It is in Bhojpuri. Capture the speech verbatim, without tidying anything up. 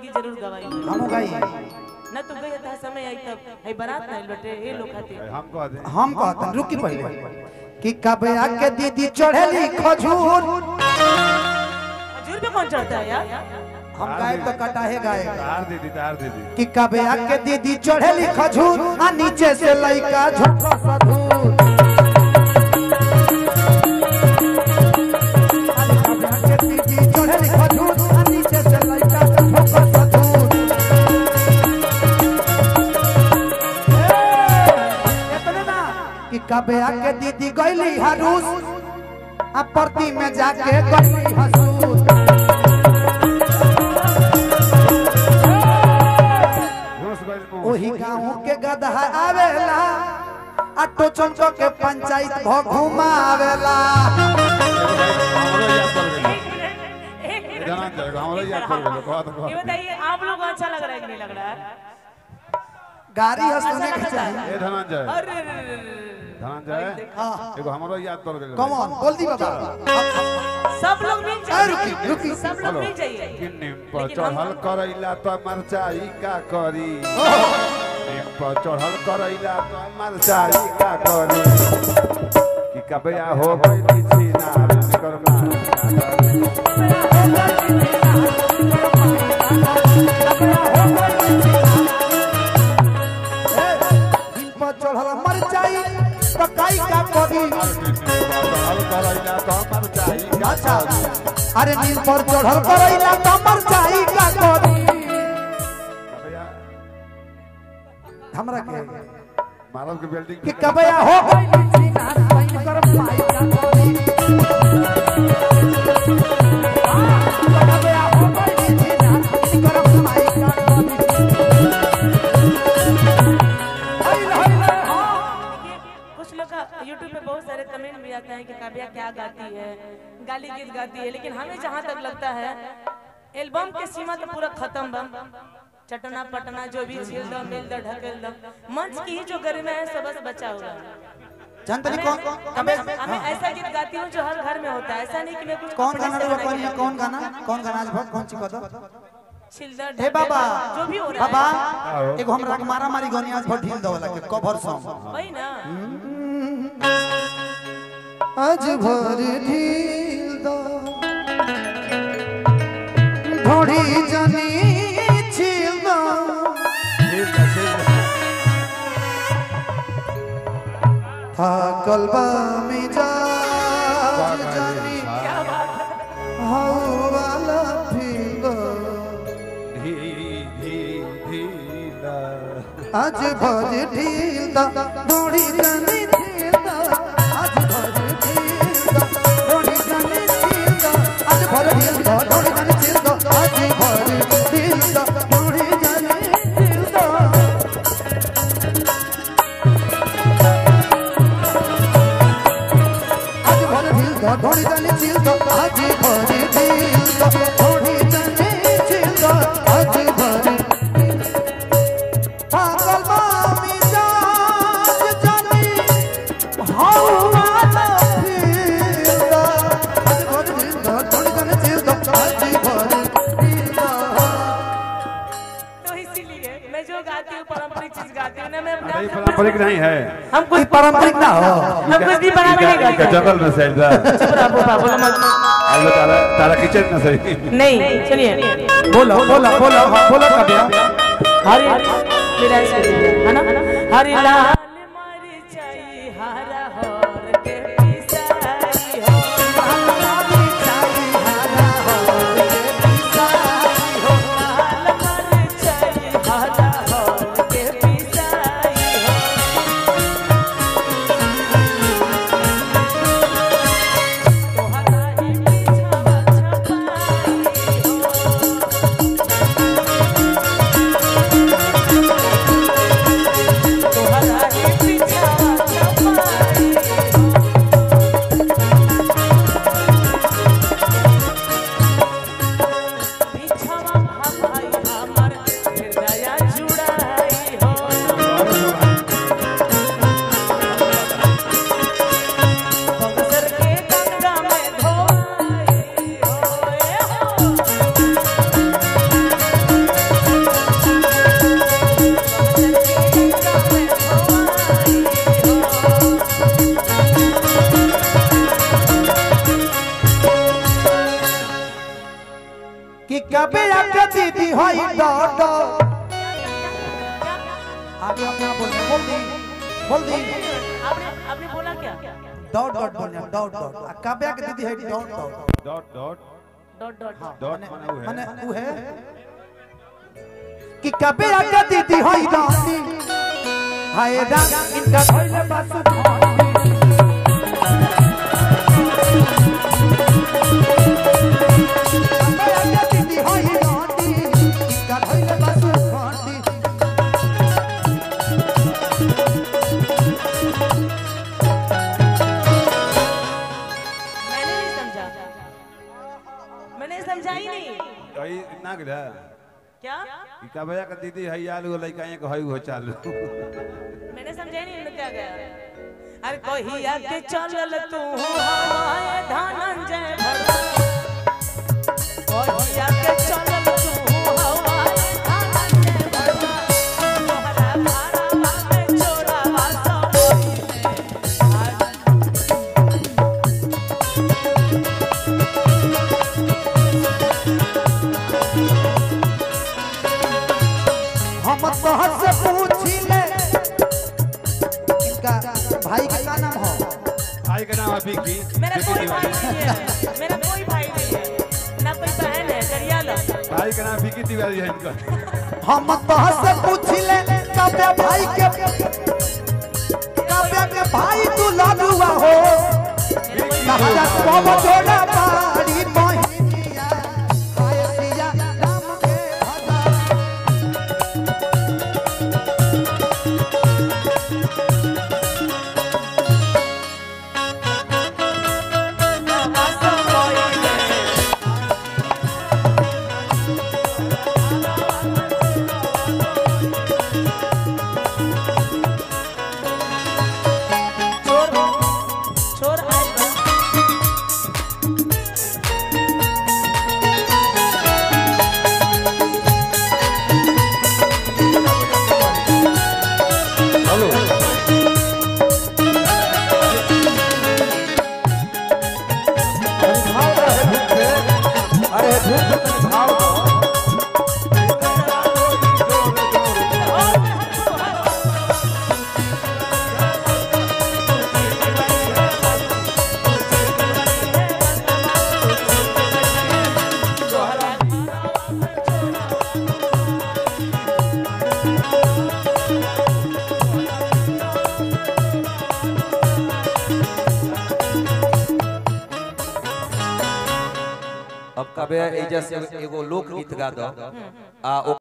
गीत जरूर गवाई हम गाई ना तू गई था समय आई तब है बारात नहीं लटे ए लोग खाते हम कहते हम कहते रुकी पहले कि कब आके दीदी चढ़ेली खजूर खजूर पे कौन चढ़ता है यार हम गाए तो कटाहे गाए तार दीदी तार दीदी कि कब आके दीदी चढ़ेली खजूर आ नीचे से लइका झोंका सधूर कब आके दीदी चढ़ेली खजूर आ नीचे से लइका झोंका सधूर इतने ना कि कब आके दीदी गईली हरूस आ परती में जाके गईली हसूस ओही गाँव के गदहा आवेला अट्टो चंचो के पंचायत भ घुमावेला ये बताइए आप लोग को अच्छा लग रहा है कि नहीं लग रहा है गाड़ी हंसने के चाहिए ए धनंजय अरे धनंजय एगो हमरो याद पड़ गेल कम ऑन बोल दी बाबा सब लोग मिल अरे जाइए रुकी रुकी सब लोग मिल जाइए निम पर चढ़ल करैला तो मरचाई का करी निम पर चढ़ल करैला तो मरचाई का करी कि कबया हो गई सीना कर चढ़ल मरचाई पकाई का करी चढ़ल करैला तो मरचाई का करी अरे नील पर चढ़ल करैला तो मरचाई का करी कबया हमरा के मारल के बिल्डिंग कि कबया हो गई सीना सही कर पाई का करी कबया हो गई सीना सही कर पाई का करी कुछ लोग का यूट्यूब पे बहुत सारे कमेंट भी आते हैं कि काव्या क्या गाती है गाली गीत गाती है लेकिन हमें जहाँ तक लगता है एल्बम के सीमा तो पूरा खत्म बम चटना पटना जो भी छील दो मिल दो ढकेल दो मंच की ही जो गरिमा है सब बस बचा हुआ जानते नहीं कौन हमें हमें ऐसा गीत गाती हूँ जो हर घर में होता है ऐसा नहीं कि मैं कुछ कौन गाना रे कौन कौन गाना कौन गाना आज भक्त कौन सी कदो छिलदर हे बाबा जो भी हो रहा बाबा है एगो हमरा के मारा मारी गनी आज भर ढील दो वाला के कवर सॉन्ग वही ना आज भर ढील दो थोड़ी जनी छील दो थाकल बा मिजाज जनी हाउ वाला फील दो आज भर ढील दो थोड़ी जनी छील दो आज भर ढील दो थोड़ी जनी छील दो आज भर ढील दो थोड़ी जनी छील दो आज भर ढील दो थोड़ी जनी छील दो आज भर ढील दो थोड़ी जनी छील दो आज भर ढील दो थोड़ी जनी छील दो आज भर पागल मामी जाज जानी हाउ वाला फील दो आज भर ढील दो थोड़ी जनी छील दो आज भर ढील दो तो इसीलिए मैं जो गाती हूँ पारंपरिक चीज गाती हूँ ना मैं अपने नहीं पारंपरिक नहीं है हम कुछ पारंपरिक ना हो हम कुछ भी बना नहीं गाते जंगल में से इधर चुप रहो बाबा बोलो मत आलो तारा तारा किचन में सही नहीं सुनिए बोलो बोलो बोलो बोलो कबिया हरी मेरा है ना हरी लाल मरचाई हरा होर के पिसाई हो लाल मरचाई हरा होर के पिसाई हो लाल मरचाई हरा होर के पिसाई हो तोहरा ही पिछवा छपाई हो तोहरा ही भाई डॉट क्या आगे अपना बोल बोल दी बोल दी आपने आपने बोला क्या डॉट डॉट बोलना डॉट डॉट काव्या की दीदी है dot dot dot dot dot dot dot माने वो है माने वो है कि काव्या की दीदी है रानी हाय राम इनका भइले बासु भांडी काव्या की दीदी है रानी इनका भइले बासु भांडी मैंने नहीं समझा मैंने समझा ही नहीं कई ना गया क्या कि का भैया का दीदी है आलू लइका एक हई हो चालू मैंने समझा ही नहीं इनमें क्या गया अरे कहिया के चलल तू हवाए धनंजय भड़वा कहिया के चलल तू हवाए धनंजय भड़वा तोहरा भाड़ा में चोरावा सब हम तोहर से पूछी ले इनका भाई का क्या नाम हो भाई का नाम है विकी मेरा विकी कोई भाई तिवारी नहीं है मेरा कोई भाई नहीं है ना कोई बहन है गरियाला भाई का नाम विकी तिवारी है इनका हम तोहर से पूछी ले काव्या भाई के काव्या के भाई तू लाडुआ हो कहां कब जोड़ा पारी मोहिनिया हाय सिया राम के भजा छोड़ आज हेलो अरे धूप भाव अब कबे एजा से एगो लोक गीत गा दो आ